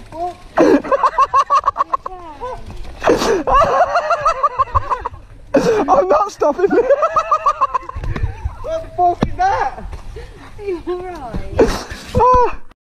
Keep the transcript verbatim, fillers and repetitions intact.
What? I'm not stopping. What the fuck is that? Are you alright? Oh.